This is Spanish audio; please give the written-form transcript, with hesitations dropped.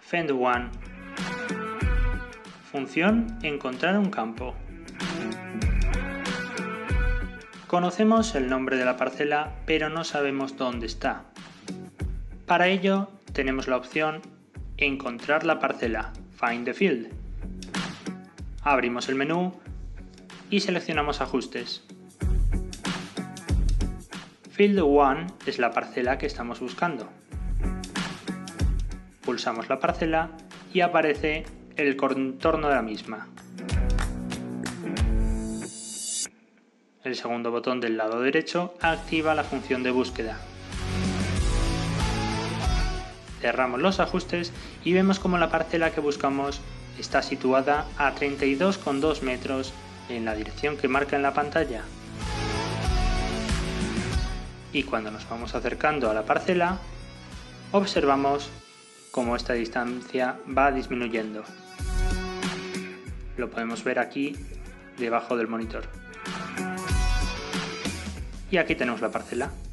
Find one. Función: encontrar un campo. Conocemos el nombre de la parcela, pero no sabemos dónde está. Para ello, tenemos la opción encontrar la parcela, Find the field. Abrimos el menú y seleccionamos ajustes. Field 1 es la parcela que estamos buscando. Pulsamos la parcela y aparece el contorno de la misma. El segundo botón del lado derecho activa la función de búsqueda. Cerramos los ajustes y vemos como la parcela que buscamos está situada a 32,2 metros en la dirección que marca en la pantalla. Y cuando nos vamos acercando a la parcela, observamos cómo esta distancia va disminuyendo. Lo podemos ver aquí debajo del monitor. Y aquí tenemos la parcela.